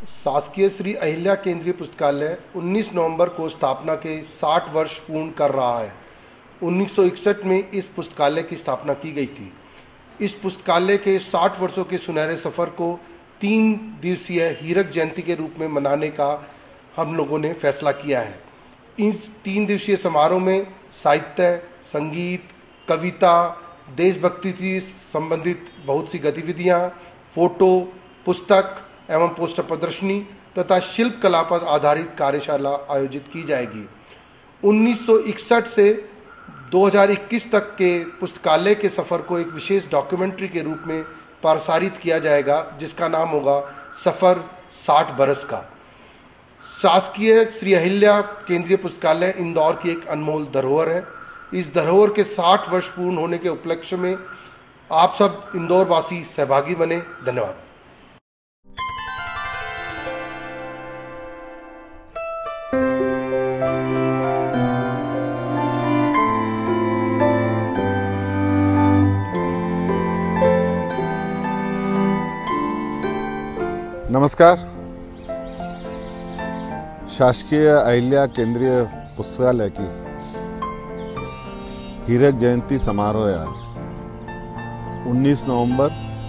शासकीय श्री अहिल्या केंद्रीय पुस्तकालय 19 नवंबर को स्थापना के 60 वर्ष पूर्ण कर रहा है। 1961 में इस पुस्तकालय की स्थापना की गई थी। इस पुस्तकालय के 60 वर्षों के सुनहरे सफ़र को 3 दिवसीय हीरक जयंती के रूप में मनाने का हम लोगों ने फैसला किया है। इस 3 दिवसीय समारोह में साहित्य, संगीत, कविता, देशभक्ति से संबंधित बहुत सी गतिविधियाँ, फोटो, पुस्तक एवं पोस्टर प्रदर्शनी तथा शिल्प कला पर आधारित कार्यशाला आयोजित की जाएगी। 1961 से 2021 तक के पुस्तकालय के सफ़र को एक विशेष डॉक्यूमेंट्री के रूप में प्रसारित किया जाएगा, जिसका नाम होगा सफ़र 60 बरस का। शासकीय श्री अहिल्या केंद्रीय पुस्तकालय इंदौर की एक अनमोल धरोहर है। इस धरोहर के 60 वर्ष पूर्ण होने के उपलक्ष्य में आप सब इंदौर वासी सहभागी बने। धन्यवाद। नमस्कार। शासकीय अहिल्या केंद्रीय पुस्तकालय की हीरक जयंती समारोह है आज। 19 नवंबर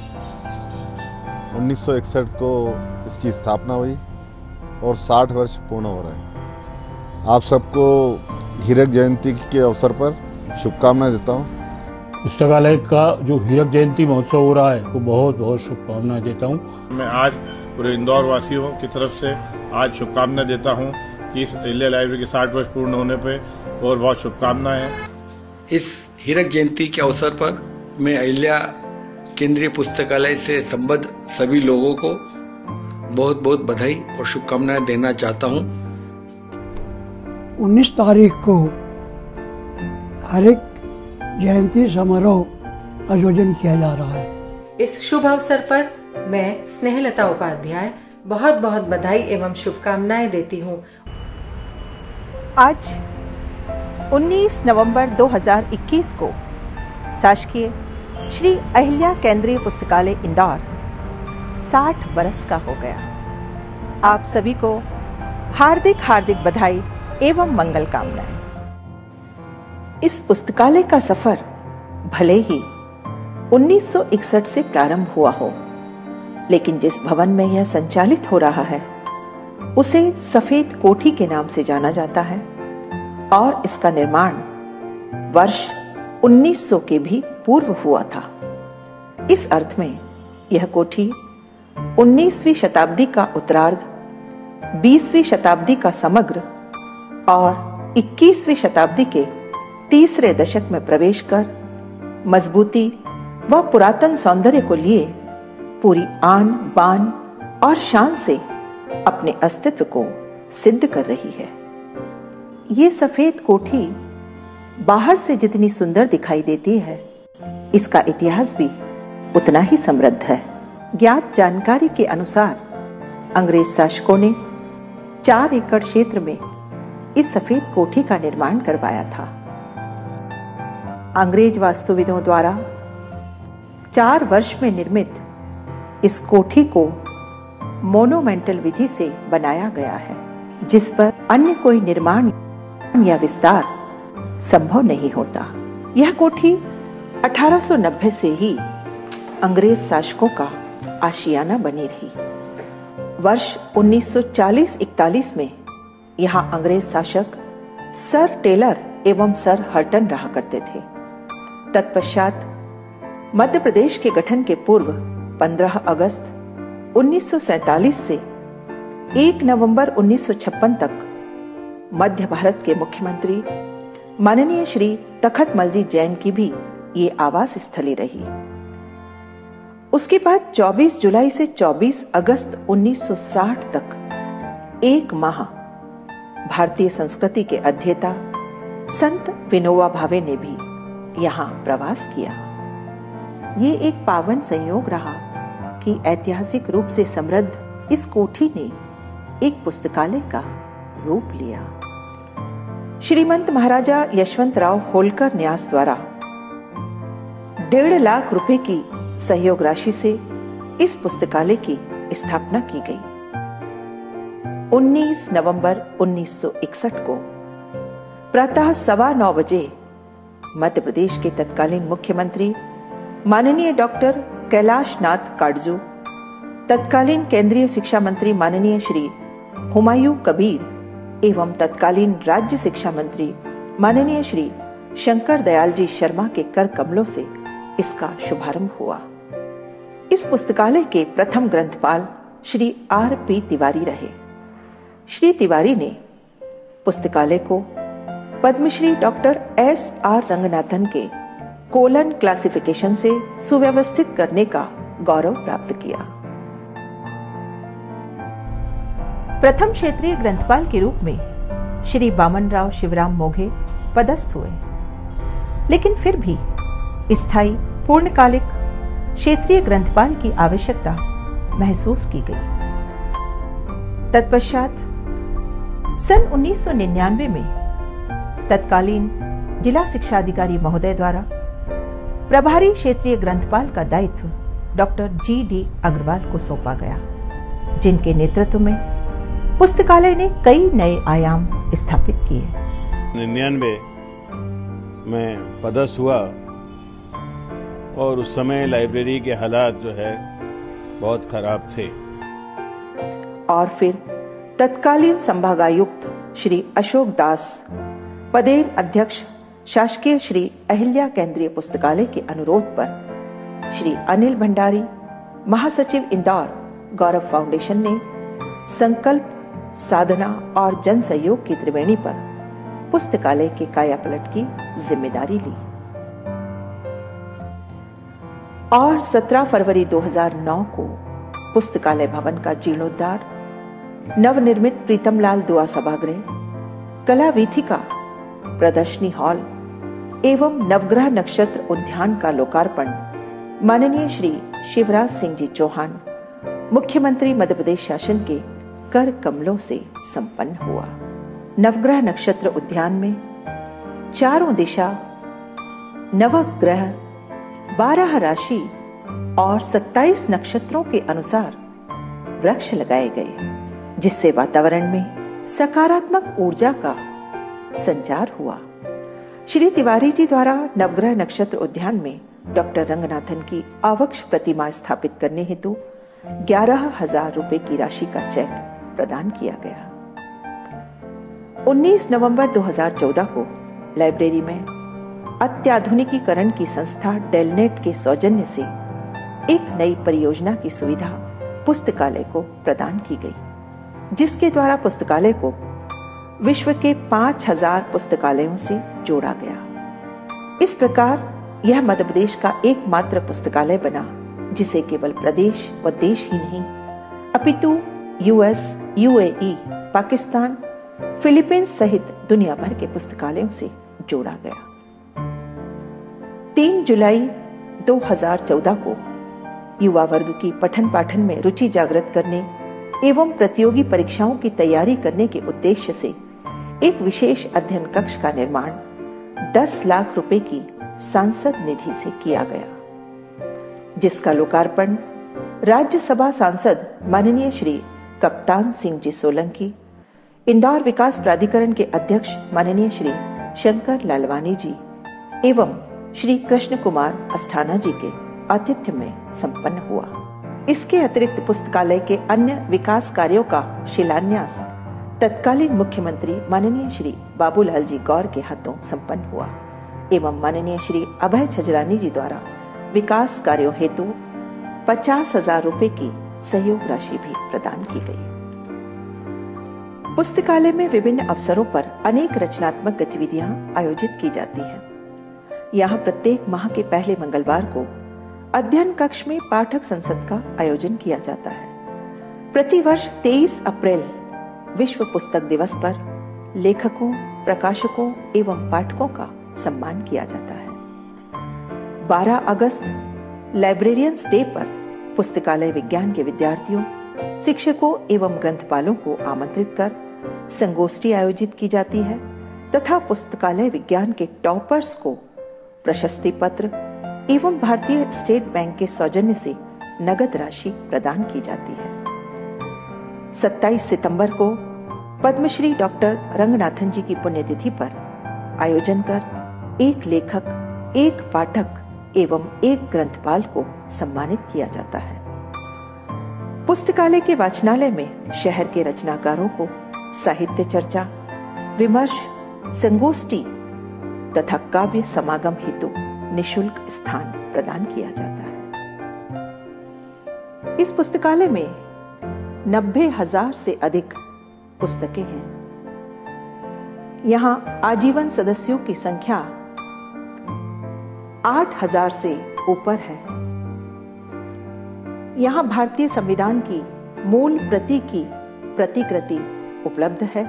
1961 को इसकी स्थापना हुई और 60 वर्ष पूर्ण हो रहे हैं। आप सबको हीरक जयंती के अवसर पर शुभकामनाएं देता हूँ। पुस्तकालय का जो हीरक जयंती महोत्सव हो रहा है वो बहुत बहुत शुभकामनाएं देता हूँ। मैं आज पूरे इंदौर वासियों की तरफ से आज शुभकामनाएं देता हूँ कि इस अहिल्या लाइब्रेरी के 60 वर्ष पूर्ण होने पे और बहुत शुभकामनाएं हैं। इस हीरक जयंती के अवसर पर मैं अहिल्या केंद्रीय पुस्तकालय से संबद्ध सभी लोगों को बहुत बहुत बधाई और शुभकामनाएं देना चाहता हूँ। 19 तारीख को हीरक जयंती समारोह आयोजन किया जा रहा है। इस शुभ अवसर पर मैं स्नेहलता उपाध्याय बहुत बहुत बधाई एवं शुभकामनाएं देती हूँ। आज 19 नवंबर 2021 को शासकीय श्री अहिल्या केंद्रीय पुस्तकालय इंदौर 60 बरस का हो गया। आप सभी को हार्दिक हार्दिक बधाई एवं मंगल कामनाएं। इस पुस्तकालय का सफर भले ही 1961 से प्रारंभ हुआ हो, लेकिन जिस भवन में यह संचालित हो रहा है उसे सफेद कोठी के नाम से जाना जाता है और इसका निर्माण वर्ष 1900 के भी पूर्व हुआ था। इस अर्थ में यह कोठी 19वीं शताब्दी का उत्तरार्ध, 20वीं शताब्दी का समग्र और 21वीं शताब्दी के तीसरे दशक में प्रवेश कर मजबूती व पुरातन सौंदर्य को लिए पूरी आन बान और शान से अपने अस्तित्व को सिद्ध कर रही है। ये सफेद कोठी बाहर से जितनी सुंदर दिखाई देती है, इसका इतिहास भी उतना ही समृद्ध है। ज्ञात जानकारी के अनुसार अंग्रेज शासकों ने 4 एकड़ क्षेत्र में इस सफेद कोठी का निर्माण करवाया था। अंग्रेज वास्तुविदों द्वारा 4 वर्ष में निर्मित इस कोठी को मोनोमेंटल विधि से बनाया गया है, जिस पर अन्य कोई निर्माण या विस्तार संभव नहीं होता। यह कोठी 1890 से ही अंग्रेज शासकों का आशियाना बनी रही। वर्ष 1940-41 में यहाँ अंग्रेज शासक सर टेलर एवं सर हर्टन रहा करते थे। तत्पश्चात मध्य प्रदेश के गठन के पूर्व 15 अगस्त 1947 से 1 नवंबर 1956 तक मध्य भारत के मुख्यमंत्री माननीय श्री तखतमलजी जैन की भी ये आवास स्थली रही। उसके बाद 24 जुलाई से 24 अगस्त 1960 तक 1 माह भारतीय संस्कृति के अध्येता संत विनोबा भावे ने भी यहाँ प्रवास किया। ये एक पावन संयोग रहा कि ऐतिहासिक रूप से समृद्ध इस कोठी ने एक पुस्तकालय का रूप लिया। श्रीमंत महाराजा यशवंतराव होलकर न्यास द्वारा 1.5 लाख रुपए की सहयोग राशि से इस पुस्तकालय की स्थापना की गई। 19 नवंबर 1961 को प्रातः 9:15 बजे मध्य प्रदेश के तत्कालीन मुख्यमंत्री माननीय डॉक्टर कैलाश नाथ काटजू, तत्कालीन केंद्रीय शिक्षा मंत्री माननीय श्री हुमायूं कबीर एवं तत्कालीन राज्य शिक्षा मंत्री माननीय श्री शंकर दयाल जी शर्मा के कर कमलों से इसका शुभारंभ हुआ। इस पुस्तकालय के प्रथम ग्रंथपाल श्री R.P. तिवारी रहे। श्री तिवारी ने पुस्तकालय को पद्मश्री डॉक्टर S.R. रंगनाथन के कोलन क्लासिफिकेशन से सुव्यवस्थित करने का गौरव प्राप्त किया। प्रथम क्षेत्रीय ग्रंथपाल के रूप में श्री बामनराव शिवराम मोघे पदस्थ हुए, लेकिन फिर भी स्थायी पूर्णकालिक क्षेत्रीय ग्रंथपाल की आवश्यकता महसूस की गई। तत्पश्चात सन 1999 में तत्कालीन जिला शिक्षा अधिकारी महोदय द्वारा प्रभारी क्षेत्रीय ग्रंथपाल का दायित्व डॉक्टर G.D. अग्रवाल को सौंपा गया, जिनके नेतृत्व में पुस्तकालय ने कई नए आयाम स्थापित किए। 99 में पदस्थ हुआ और उस समय लाइब्रेरी के हालात जो है बहुत खराब थे। और फिर तत्कालीन संभागायुक्त श्री अशोक दास, पदेन अध्यक्ष शासकीय श्री अहिल्या केंद्रीय पुस्तकालय के अनुरोध पर श्री अनिल भंडारी, महासचिव इंदौर, गौरव फाउंडेशन ने संकल्प, साधना और जन सहयोग की त्रिवेणी पर पुस्तकालय के कायापलट की जिम्मेदारी ली और 17 फरवरी 2009 को पुस्तकालय भवन का जीर्णोद्धार, नवनिर्मित प्रीतमलाल दुआ सभागृह, कला वीथिका, प्रदर्शनी हॉल एवं नवग्रह नक्षत्र उद्यान का लोकार्पण माननीय श्री शिवराज सिंह जी चौहान, मुख्यमंत्री मध्य प्रदेश शासन के कर कमलों से संपन्न हुआ। नवग्रह नक्षत्र उद्यान में चारों दिशा नवग्रह, 12 राशि और 27 नक्षत्रों के अनुसार वृक्ष लगाए गए, जिससे वातावरण में सकारात्मक ऊर्जा का संचार हुआ। श्री तिवारी जी द्वारा नवग्रह नक्षत्र उद्यान में डॉक्टर रंगनाथन की आवक्ष प्रतिमा स्थापित करने हेतु 11,000 रुपए की राशि का चेक प्रदान किया गया। 19 नवंबर 2014 को लाइब्रेरी में अत्याधुनिकीकरण की संस्था डेलनेट के सौजन्य से एक नई परियोजना की सुविधा पुस्तकालय को प्रदान की गई, जिसके द्वारा पुस्तकालय को विश्व के 5,000 पुस्तकालयों से जोड़ा गया। इस प्रकार यह मध्य प्रदेश का एकमात्र पुस्तकालय बना जिसे केवल प्रदेश व देश ही नहीं अपितु US, UAE, पाकिस्तान, फिलीपींस सहित दुनिया भर के पुस्तकालयों से जोड़ा गया। 3 जुलाई 2014 को युवा वर्ग की पठन पाठन में रुचि जागृत करने एवं प्रतियोगी परीक्षाओं की तैयारी करने के उद्देश्य से एक विशेष अध्ययन कक्ष का निर्माण 10 लाख रुपए की सांसद निधि से किया गया, जिसका लोकार्पण राज्यसभा सांसद माननीय श्री कप्तान सिंह जी सोलंकी, इंदौर विकास प्राधिकरण के अध्यक्ष माननीय श्री शंकर लालवानी जी एवं श्री कृष्ण कुमार अस्थाना जी के आतिथ्य में संपन्न हुआ। इसके अतिरिक्त पुस्तकालय के अन्य विकास कार्यों का शिलान्यास तत्कालीन मुख्यमंत्री माननीय श्री बाबूलाल जी गौर के हाथों संपन्न हुआ एवं माननीय श्री अभय छजरानी जी द्वारा विकास कार्यों हेतु 50,000 रुपए की सहयोग राशि भी प्रदान की गई। पुस्तकालय में विभिन्न अवसरों पर अनेक रचनात्मक गतिविधियां आयोजित की जाती हैं। यहाँ प्रत्येक माह के पहले मंगलवार को अध्ययन कक्ष में पाठक संसद का आयोजन किया जाता है। प्रतिवर्ष 23 अप्रैल विश्व पुस्तक दिवस पर लेखकों, प्रकाशकों एवं पाठकों का सम्मान किया जाता है। 12 अगस्त लाइब्रेरियंस डे पर पुस्तकालय विज्ञान के विद्यार्थियों, शिक्षकों एवं ग्रंथपालों को आमंत्रित कर संगोष्ठी आयोजित की जाती है तथा पुस्तकालय विज्ञान के टॉपर्स को प्रशस्ति पत्र एवं भारतीय स्टेट बैंक के सौजन्य से नगद राशि प्रदान की जाती है। 27 सितंबर को पद्मश्री डॉक्टर रंगनाथन जी की पुण्यतिथि पर आयोजन कर एक लेखक, एक पाठक एवं एक ग्रंथपाल को सम्मानित किया जाता है। पुस्तकालय के वाचनालय में शहर के रचनाकारों को साहित्य चर्चा, विमर्श, संगोष्ठी तथा काव्य समागम हेतु निशुल्क स्थान प्रदान किया जाता है। इस पुस्तकालय में 90,000 से अधिक पुस्तकें हैं। यहाँ आजीवन सदस्यों की संख्या 8,000 से ऊपर है। यहाँ भारतीय संविधान की मूल प्रति की प्रतिकृति उपलब्ध है।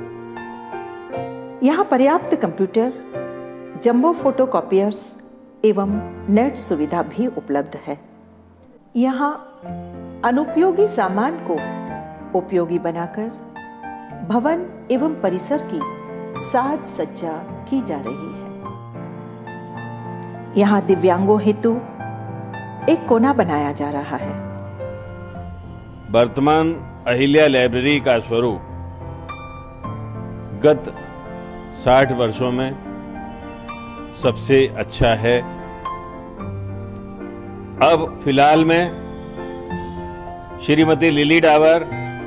यहाँ पर्याप्त कंप्यूटर, जंबो फोटोकॉपियर्स एवं नेट सुविधा भी उपलब्ध है। यहाँ अनुपयोगी सामान को उपयोगी बनाकर भवन एवं परिसर की साज सज्जा की जा रही है। यहाँ दिव्यांगों हेतु एक कोना बनाया जा रहा है। वर्तमान अहिल्या लाइब्रेरी का स्वरूप गत 60 वर्षों में सबसे अच्छा है। अब फिलहाल में श्रीमती लिली डावर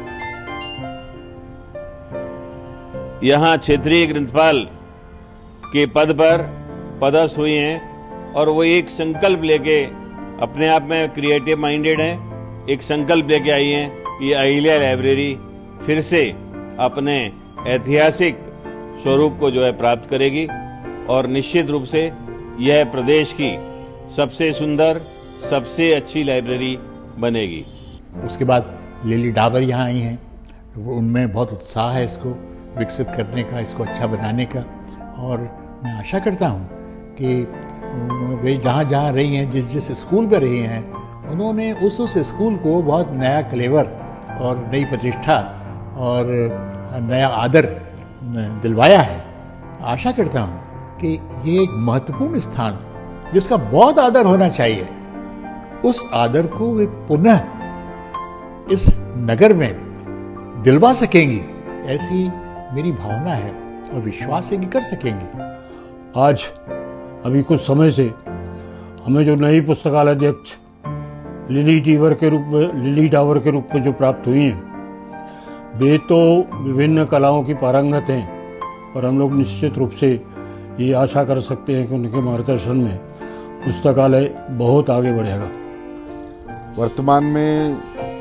यहाँ क्षेत्रीय ग्रंथपाल के पद पर पदस्थ हुई हैं और वो एक संकल्प लेके अपने आप में क्रिएटिव माइंडेड हैं। एक संकल्प लेके आई हैं कि अहिल्या लाइब्रेरी फिर से अपने ऐतिहासिक स्वरूप को जो है प्राप्त करेगी और निश्चित रूप से यह प्रदेश की सबसे सुंदर, सबसे अच्छी लाइब्रेरी बनेगी। उसके बाद लिली डाबर यहाँ आई हैं, उनमें बहुत उत्साह है इसको विकसित करने का, इसको अच्छा बनाने का। और मैं आशा करता हूँ कि वे जहाँ जहाँ रही हैं, जिस जिस स्कूल में रही हैं, उन्होंने उस स्कूल को बहुत नया क्लेवर और नई प्रतिष्ठा और नया आदर दिलवाया है। आशा करता हूँ कि ये एक महत्वपूर्ण स्थान जिसका बहुत आदर होना चाहिए, उस आदर को वे पुनः इस नगर में दिलवा सकेंगी, ऐसी मेरी भावना है और विश्वास है कि कर सकेंगी। आज अभी कुछ समय से हमें जो नई पुस्तकालय अध्यक्ष लिली डावर के रूप में जो प्राप्त हुई हैं, वे तो विभिन्न कलाओं की पारंगत हैं और हम लोग निश्चित रूप से ये आशा कर सकते हैं कि उनके मार्गदर्शन में पुस्तकालय बहुत आगे बढ़ेगा। वर्तमान में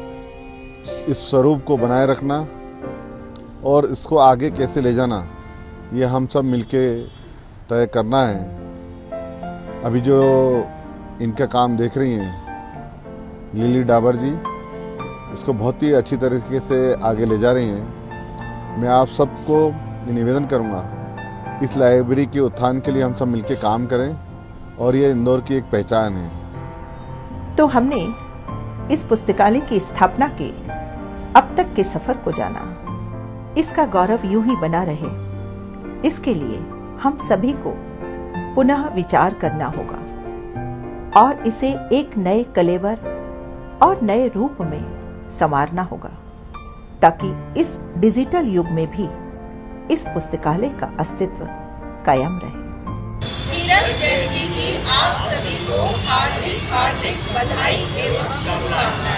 इस स्वरूप को बनाए रखना और इसको आगे कैसे ले जाना, ये हम सब मिलके तय करना है। अभी जो इनका काम देख रही हैं लिली डाबर जी, इसको बहुत ही अच्छी तरीके से आगे ले जा रही हैं। मैं आप सबको निवेदन करूंगा, इस लाइब्रेरी के उत्थान के लिए हम सब मिलके काम करें और ये इंदौर की एक पहचान है। तो हमने इस पुस्तकालय की स्थापना के अब तक के सफर को जाना। इसका गौरव यूं ही बना रहे, इसके लिए हम सभी को पुनः विचार करना होगा और इसे एक नए कलेवर और नए रूप में संवारना होगा, ताकि इस डिजिटल युग में भी इस पुस्तकालय का अस्तित्व कायम रहे। हीरक जयंती की आप सभी को हार्दिक बधाई एवं शुभकामनाएं।